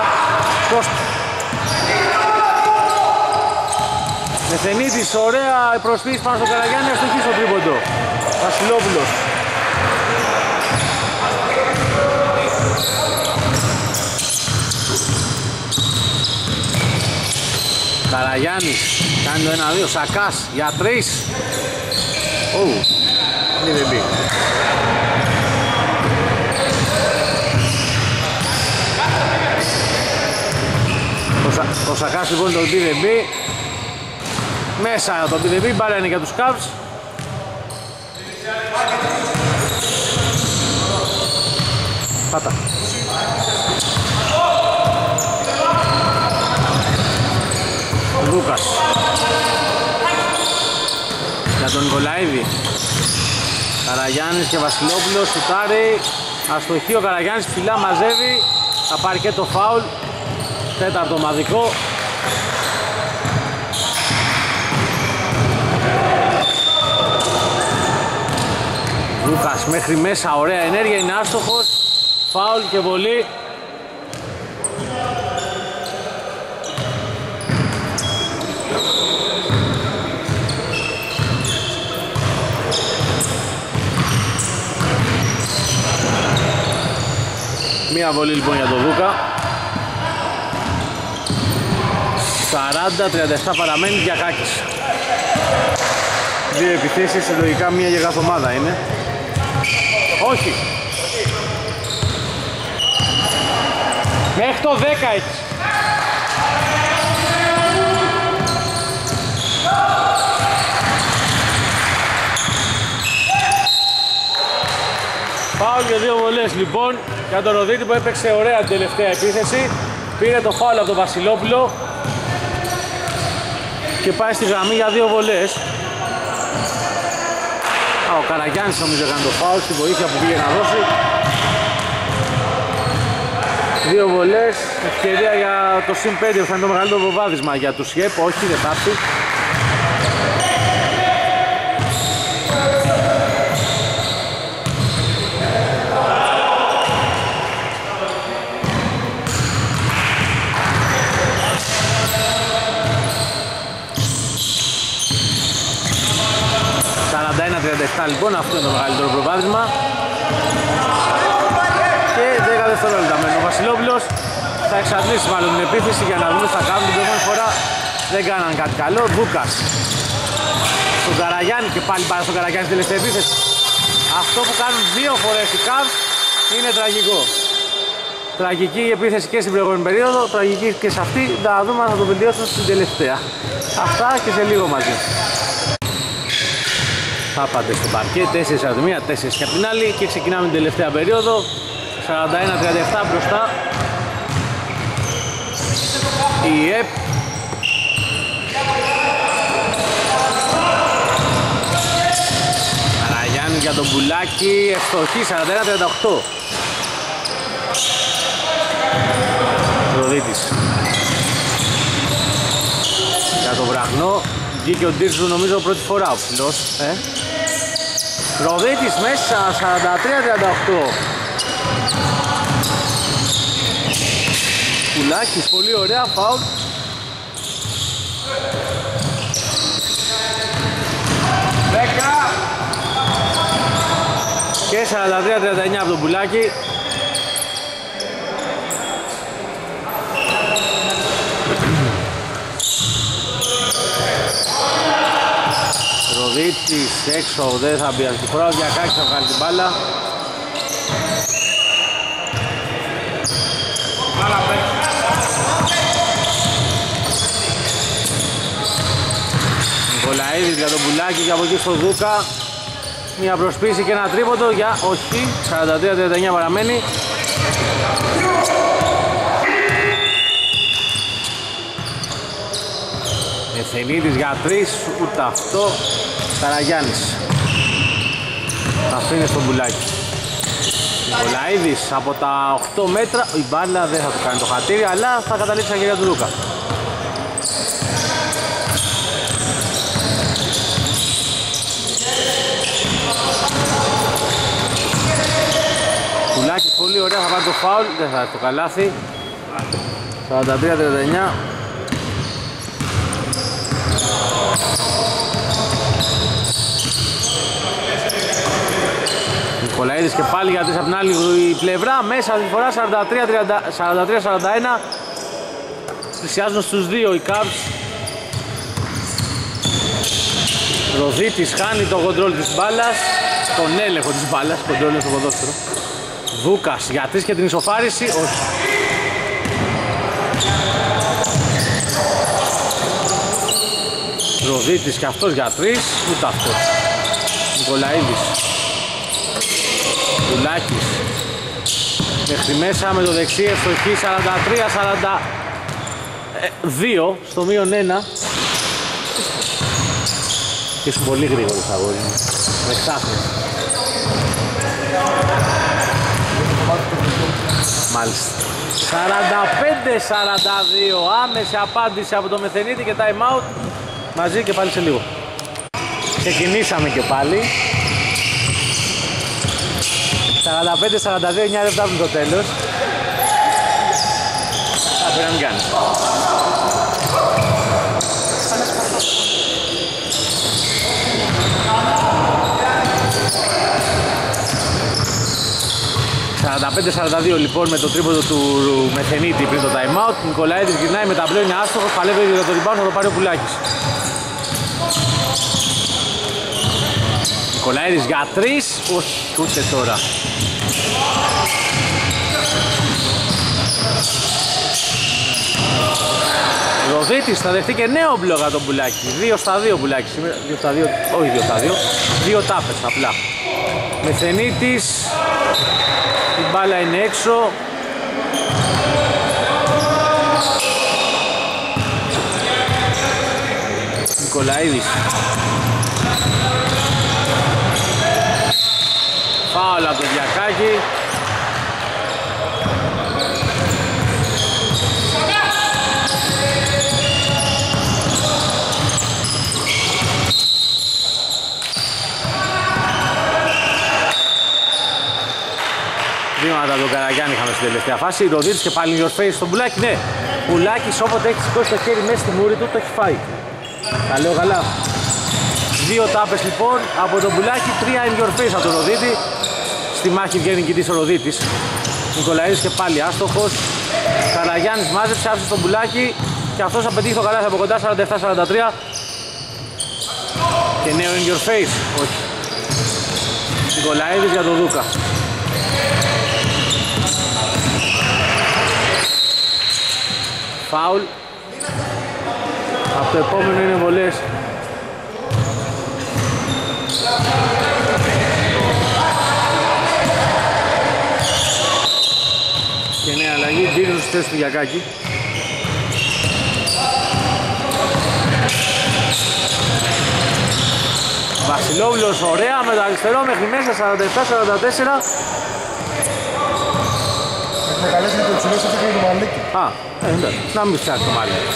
Μεθενίτης, ωραία προσποίηση πάνω στον Καραγιάννη, αστοχή στο τρίποντο. Βασιλόπουλος. Καραγιάννης κάνει το 1-2, Σακάς για 3. Δεν μπει. Ο Σακάς λοιπόν το BDB. Μέσα το BDB, μπάλα είναι για τους Cavs. Πάτα. Λούκας. Για τον Νικολαίδη. Καραγιάννης και Βασιλόπουλος, σουτάρει. Αστοχή, ο Καραγιάννης ψηλά μαζεύει. Θα πάρει και το φάουλ. Τέταρτο ομαδικό. Λούκας μέχρι μέσα, ωραία ενέργεια, είναι άστοχος. Φάουλ και βολή. Μία βολή λοιπόν για τον Δούκα. 40-37 παραμένει Διακάκης. Δύο επιθέσεις, λογικά μία για κάθε ομάδα είναι. Όχι. Μέχρι το 10 έχεις. Φάουλ και δύο βολές λοιπόν για τον Ροδίτη που έπαιξε ωραία την τελευταία επίθεση. Πήρε το φάουλ από τον Βασιλόπουλο και πάει στη γραμμή για δύο βολές. Ο Καραγιάννης νομίζω έκανε το φάουλ στη βοήθεια που πήγε να δώσει. Δύο βολές, ευκαιρία για το συν 5 που θα είναι το μεγαλύτερο προβάδισμα για τους ΙΕΠ. Όχι, δεν θα έρθει. Λοιπόν, αυτό είναι το μεγαλύτερο προβάδισμα. Και 10 δευτερόλεπτα μένει. Ο Βασιλόπουλος θα εξαντλήσει μάλλον την επίθεση για να δούμε τι θα κάνουν. Την προηγούμενη φορά δεν κάναν κάτι καλό. Δούκας στον Καραγιάννη και πάλι πάρα στον Καραγιάννη στην τελευταία επίθεση. Αυτό που κάνουν δύο φορές οι Cavs είναι τραγικό. Τραγική η επίθεση και στην προηγούμενη περίοδο, τραγική και σε αυτή. Θα δούμε αν θα το βελτιώσουν στην τελευταία. Αυτά και σε λίγο μαζί. Θα πάτε στο παρκέ, 4 από τη μία, 4 και από την άλλη και ξεκινάμε την τελευταία περίοδο. 41-37 μπροστά η ΕΠ. Καραγιάννη για τον Μπουλάκη, ευστοχή, 41-38. Ροδίτης για τον Βραχνό. Βγήκε ο Ντίρζου νομίζω πρώτη φορά ο ψηλός. Ροδίτης μέσα, 43-38. Πουλάκης, πολύ ωραία, φάουλ. και 43-39 από τον Πουλάκη. Ροδίτης έξω, δεν θα μπει αυτή τη φορά, ο Διακάκης θα βγάλει την μπάλα. Νικολαίδης για τον Πουλάκη και από εκεί στο Δούκα. Μια προσπίση και ένα τρίποντο για όχι, 43-39 παραμένει. Μεθενίδης για 3, ούτε αυτό. Καραγιάννης αφήνει στον Πουλάκη. Νικολαίδης από τα 8 μέτρα, η μπάλα δεν θα του κάνει το χατήρι, αλλά θα καταλήξει στα χέρια του Λούκα. Πουλάκης πολύ ωραία, θα πάρει το φάουλ, δεν θα έρθει το καλάθι. 43-39. Νικολαίδης και πάλι για τρεις από την άλλη πλευρά, μέσα τη φορά 43-41. Πλησιάζουν στους 2 οι Cavs. Ροδίτης χάνει το κοντρόλ της μπάλας, τον έλεγχο της μπάλας, κοντρόλ είναι στο ποδόσφαιρο. Δούκας για 3 και την ισοφάριση, όχι. Ροδίτης και αυτός για 3, ούτε αυτός. Νικολαίδης. Πουλάκης. Μέχρι μέσα με το δεξί ευστοχή 43-42 στο μείον 1. Και σου πολύ γρήγορος αγόρι μου. Με ξάχνες. Μάλιστα. 45-42. Άμεση απάντηση από το Μεθενίτη και time out. Μαζί και πάλι σε λίγο. Ξεκινήσαμε και πάλι. 45-42, 9 λεπτά από το τέλος. Θα πρέπει να μην κάνει. «45-42» λοιπόν με το τρίποντο του Μεθενίτη πριν το time out. Νικολαίδης γυρνάει με τα μπλε, είναι άστοχος, παλεύει για το rebound, θα το πάρει ο Πουλάκης. Νικολαίδης για 3, όχι, ούτε τώρα. Ροδίτης θα δεχτεί και νέο μπλοκ για τον Πουλάκη. 2 στα 2 Πουλάκη σήμερα, 2 στα 2, όχι 2 στα 2, 2 τάπες απλά. Μεθενίτης, η μπάλα είναι έξω. Νικολαίδης. Φάουλ από το Διακάκη. Βήματα τον Καραγιάννη είχαμε στην τελευταία φάση. Ροδίτης και πάλι your face στον Πουλάκη. Ναι, Πουλάκης όποτε έχει σηκώσει το χέρι μέσα στη μούρη του το έχει φάει. Τα λέω καλά. 2 τάπες λοιπόν από τον Πουλάκη, 3 in your face από τον Ροδίτη. Στη μάχη βγαίνει νικητής ο Ροδίτης. Νικολαίδης και πάλι άστοχος. Καραγιάννης μάζεψε, άφησε τον Πουλάκη και αυτός θα πετύχει το καλάθι από κοντά, 47-43. Και νέο in your face, όχι. Νικολαίδης για τον Δούκα. Φάουλ. Από το επόμενο είναι βολές. Και νέα αλλαγή, δίνουν στις θέσεις του Γιακάκη. Βασιλόβουλος ωραία με το αριστερό μέχρι μέσα, 47-44. Έχουμε καλέσει και το ψηλό σας και το Μαλίκι. Α, εντάξει, να μην φτιάξει το Μαλίκι.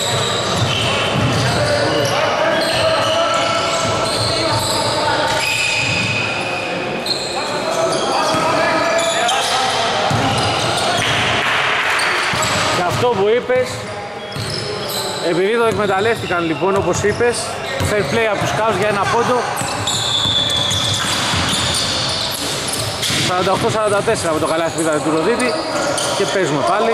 Και αυτό που είπες, επειδή το εκμεταλλεύτηκαν λοιπόν όπως είπες, fair play από τους Cavs για ένα πόντο. 48-44 με το καλάθι που είδατε του Ροδίτη και παίζουμε πάλι.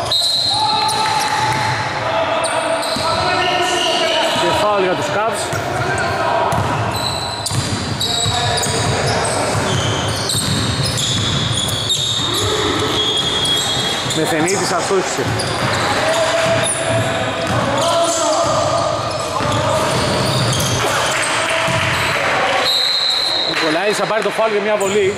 Και φάουλ για τους Cavs. Μεθενίτης αστόχησε. Νικολαίδης θα πάρει το φάουλ για μια βολή.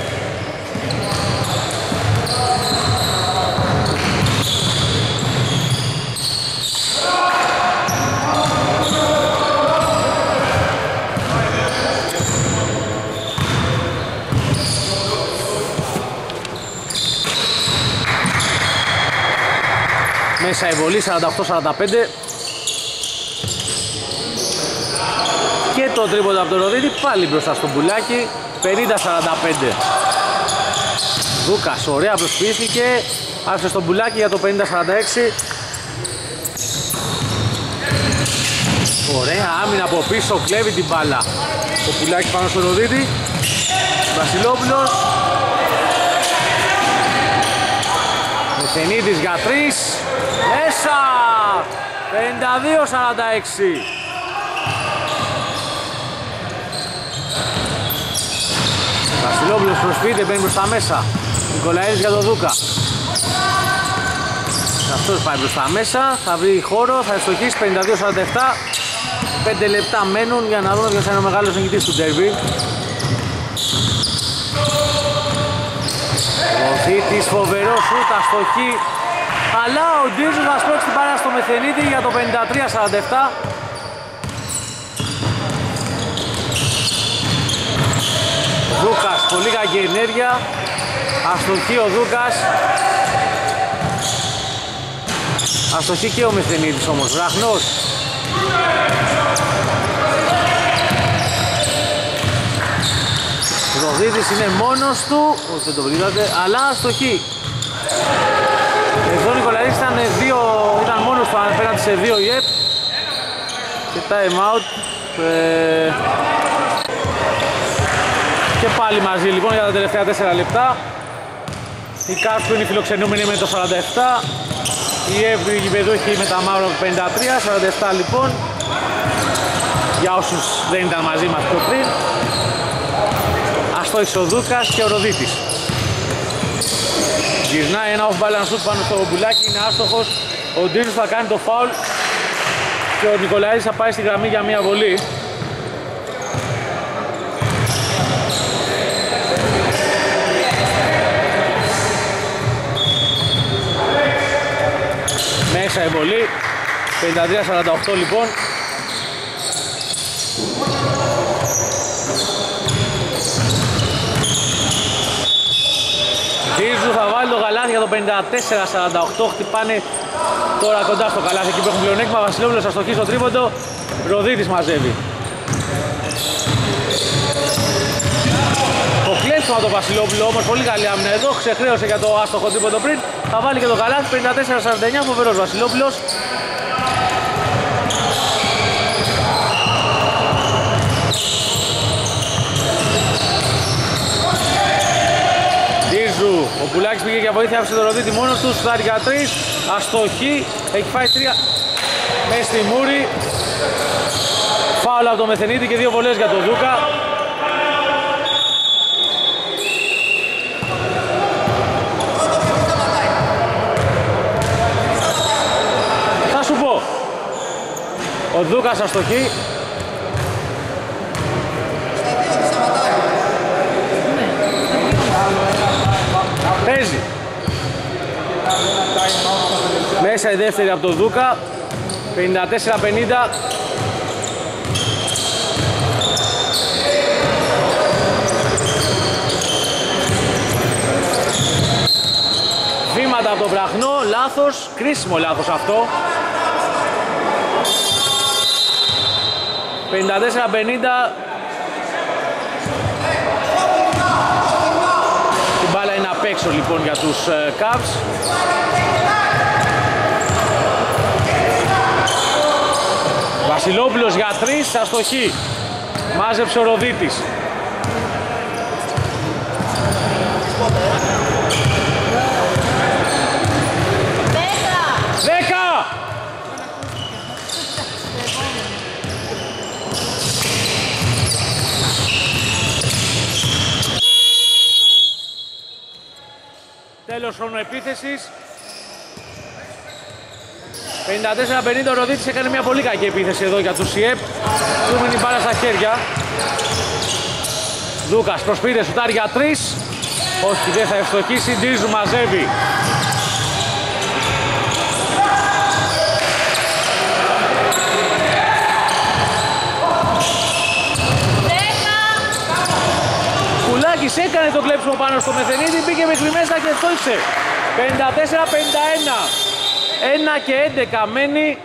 Μέσα η βολή 48-45. Και το τρίποντο από τον Ροδίτη πάλι μπροστά στο Μπουλάκι 50-45. Δούκας ωραία προσποιήθηκε, άφησε στον Μπουλάκι για το 50-46. Ωραία άμυνα από πίσω, κλέβει την μπάλα ο Μπουλάκι πάνω στο Ροδίτη. Βασιλόπουλος. Μεθενίδης για 3. Μέσα! 52-46. Βασιλόπουλος προσποιείται, μπαίνει προς τα μέσα. Νικολαίδης για τον Δούκα. Αυτός πάει προς τα μέσα, θα βρει χώρο, θα ευστοχίσει 52-47. 5 λεπτά μένουν για να δούμε ποιος είναι ο μεγάλος νικητής του ντέρμπι. Ροδίτης φοβερό σούτ, αστοχή. Αλλά ο Ντίζος θα σπρώξει την μπάλα στο Μεθενίτη για το 53-47. Δούκας, πολύ κακή ενέργεια. Αστοχή ο Δούκας. Αστοχή και ο Μεθενίτης όμως. Βραχνός. Ροδίτης είναι μόνος του. Όχι, δεν το βρήκατε, αλλά αστοχή. Εδώ ο Νικολαίδης ήταν μόνος του απέναντι σε 2 ΙΕΠ. Και time out. Και πάλι μαζί λοιπόν για τα τελευταία 4 λεπτά. Η Cavs που είναι οι φιλοξενούμενοι με το 47. Η ΕΒ γηπεδούχοι με τα μαύρα 53. 47 λοιπόν. Για όσους δεν ήταν μαζί μας πιο πριν. Αστόχησε ο Δούκας και ο Ροδίτης. Γυρνάει ένα off-balance shoot πάνω στο Μπουλάκι, είναι άστοχος. Ο Ντίζος θα κάνει το foul και ο Νικολαίδης θα πάει στη γραμμή για μια βολή. Μέσα η βολή, 53-48 λοιπόν. Ντίζου θα βάλει το καλάθι για το 54-48, χτυπάνε τώρα κοντά στο καλάθι εκεί που έχουν πλεονέκτημα. Βασιλόπουλος αστοχή στο τρίποντο, Ροδίτης μαζεύει. Το κλέψιμο από τον Βασιλόπουλο όμως, πολύ καλή άμυνα εδώ, ξεχρέωσε για το άστοχο τρίποντο πριν. Θα βάλει και το καλάθι, 54-49, φοβερός Βασιλόπουλος. Ο Πουλάκης πήγε για βοήθεια, άφησε τον Ροδίτη μόνος του, σουτάρει για 3, αστοχή, έχει φάει 3 μέσα στη μούρη. Φάουλ από το Μεθενίτη και 2 βολές για τον Δούκα. Θα σου πω, ο Δούκας αστοχή. Παίζει. Μέσα η δεύτερη από τον Δούκα. 54-50. Βήματα από τον Βραχνό, λάθος, κρίσιμο λάθος αυτό. 54-50. Η μπάλα είναι απ' έξω λοιπόν για τους Cavs. Βασιλόπουλος για 3, αστοχή. Μάζεψε ο Ροδίτης. Δέκα! Τέλος χρόνου επίθεσης. 54-50, ο Ροδίτης έκανε μια πολύ κακή επίθεση εδώ για τους ΙΕΠ. Του μείνει μπάλα στα χέρια. Δούκας προσποιείται, σουτάρει για 3. Όχι, δεν θα ευστοχίσει, Ντίζου μαζεύει. Κουλάκης έκανε το κλέψιμο πάνω στο Μεθενίδη, μπήκε μέχρι μέσα και στόχισε. 54-51. 1 και 11 μένει.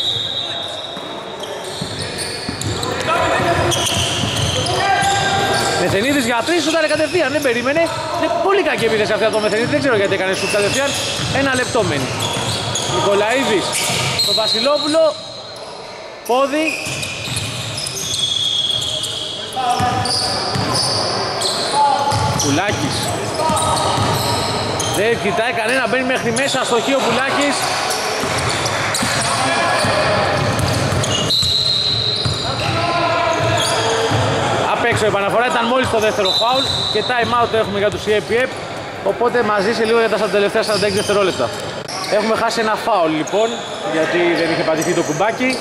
Μεθενίδης για 3, σουτάρε κατευθείαν, δεν περίμενε. Είναι πολύ κακή επίθεση αυτή από το Μεθενίδη, δεν ξέρω γιατί έκανε σουτ κατευθείαν. 1 λεπτό μένει. Νικολαίδης στον Βασιλόπουλο. Πόδι. Πουλάκης. Δεν κοιτάει κανένα, μπαίνει μέχρι μέσα, αστοχή ο Πουλάκης. Απ' έξω επαναφορά, ήταν μόλις το δεύτερο φάουλ και time out έχουμε για τους EPF, οπότε μαζί σε λίγο για τα τελευταία 46 δευτερόλεπτα. Έχουμε χάσει ένα φάουλ λοιπόν, γιατί δεν είχε πατηθεί το κουμπάκι.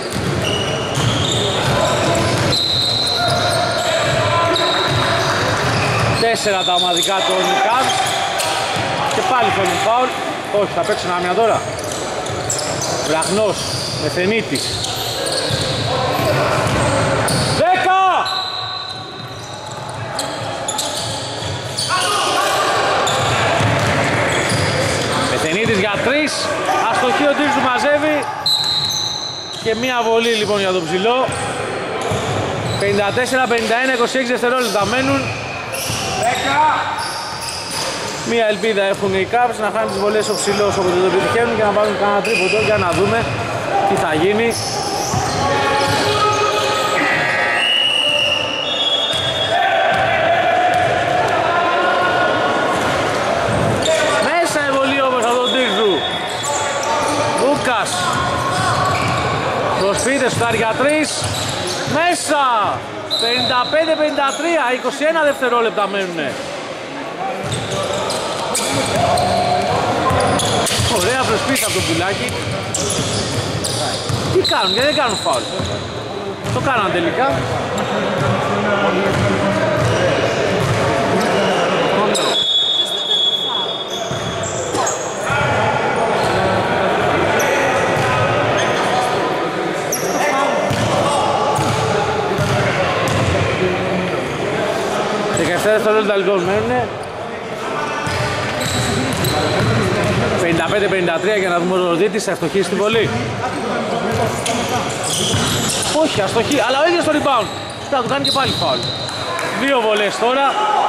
Τέσσερα τα ομαδικά των Cavs και πάλι θέλουν φάουλ. Όχι, θα παίξουν άμυνα τώρα. Βραχνός, Μεθενίτης. 10! Μεθενίτης για 3. Αστοχή ο Ντίζου μαζεύει. Και μία βολή λοιπόν για τον ψηλό. 54-51, 26 δευτερόλεπτα μένουν. 10. Μία ελπίδα έχουν οι Cavs να χάνουν τις βολές ο ψηλός όποτε το πετυχαίνουν και να βάλουν κανένα τρίποντο για να δούμε τι θα γίνει. Μέσα η βολή όμως από τον Ντίζου. Λούκας. Προσποιείται σουτάρει για 3. Μέσα. 55-53, 21 δευτερόλεπτα μένουνε. Ωραία προσπίση από τον Πουλάκη. Τι κάνουν, γιατί δεν κάνουν φάουλ. Το κάναν τελικά. Δευτερόλεπτα λοιπόν μένουνε. 55-53 για να δούμε ο Ροδίτης, αστοχή στη βολή. Όχι, αστοχή, αλλά ο ίδιος στο rebound. Θα του κάνει και πάλι φάουλ. 2 βολές τώρα.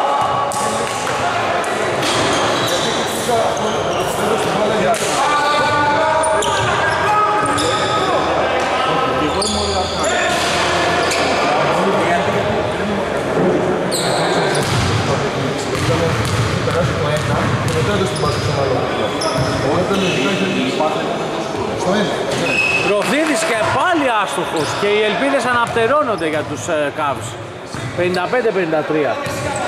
Ροδίτης και πάλι άστοχος και οι ελπίδες αναπτερώνονται για τους Cavs. 55-53.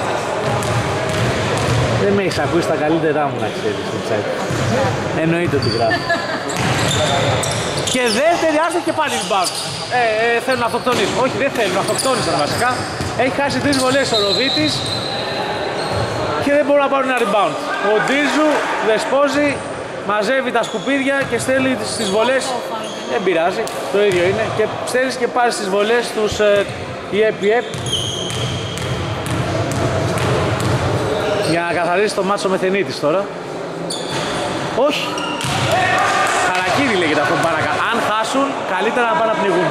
Δεν με έχεις ακούσει τα καλύτερά μου να ξέρεις. Εννοείται ότι γράφει. Και δεύτερη άστοχη και πάλι rebound. Θέλουν να αυτοκτονήσουν. Όχι, δεν θέλουν, αυτοκτόνησαν βασικά. Έχει χάσει 3 βολές ο Ροδίτης και δεν μπορούν να πάρουν ένα rebound. Ο Ντίζου δεσπόζει, μαζεύει τα σκουπίδια και στέλνει στις βολές. Δεν πειράζει, το ίδιο είναι. Και στέλνεις και πάρεις στις βολές τους EPF για να καθαρίσει το μάτσο Μεθενίτης τώρα. Όχι. Χαρακίρι λέγεται αυτό που πάνε. Αν χάσουν, καλύτερα να πάνε να πνιγούν.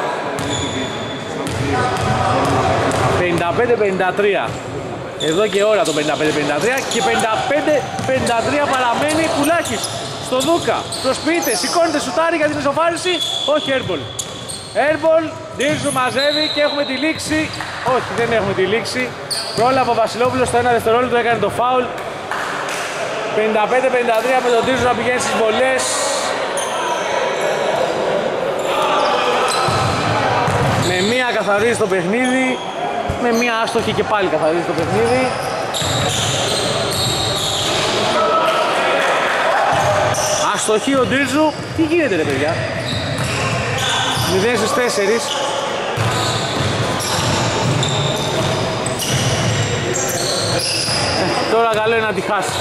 55-53. Εδώ και ώρα το 55-53 και 55-53 παραμένει. Πουλάκης στο Δούκα. Προσποιείται, σηκώνεται, σουτάρει για την ισοφάριση. Όχι, airball. Airball, Ντίρζου μαζεύει και έχουμε τη λήξη. Όχι, δεν έχουμε τη λήξη. Πρόλαβε ο Βασιλόπουλος στο 1 δευτερόλεπτο, έκανε το φάουλ. 55-53 με τον Ντίρζου να πηγαίνει στις βολές. Με μία καθαρίζει το παιχνίδι, με μία άστοχη και πάλι καθαρίζει το παιχνίδι. Αστοχή ο Ντίρζου. Τι γίνεται ρε παιδιά? 0 στις 4. Τώρα καλό είναι να τη χάσει.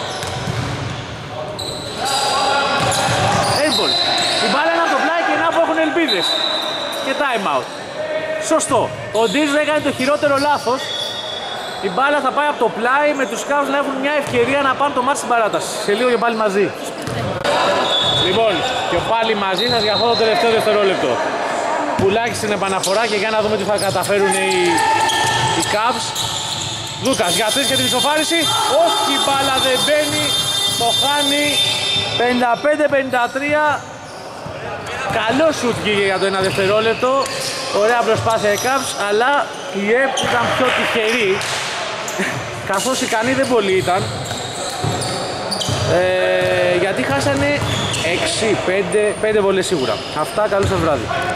Airball. Η μπάλα είναι από το πλάι και να που έχουν ελπίδες. Και time out. Σωστό. Ο Ντίρζου έκανε το χειρότερο λάθος. Η μπάλα θα πάει από το πλάι με τους Cavs να έχουν μια ευκαιρία να πάνε το μάτς στην παράταση. Σε λίγο και πάλι μαζί. Λοιπόν, και πάλι μαζί σας για αυτό το τελευταίο δευτερόλεπτο. Πουλάκι στην επαναφορά και για να δούμε τι θα καταφέρουν οι Cavs. Λούκας για 3 και την ισοφάριση. Όχι, η μπάλα δεν μπαίνει. Το χάνει. 55-53. Καλό σουτ βγήκε για το 1 δευτερόλεπτο. Ωραία προσπάθεια οι Cavs, αλλά η ΕΠ ήταν πιο τυχερή. Καθώς ικανοί δεν πολύ ήταν. Γιατί χάσανε 6-5 βολές σίγουρα. Αυτά, καλό σας βράδυ.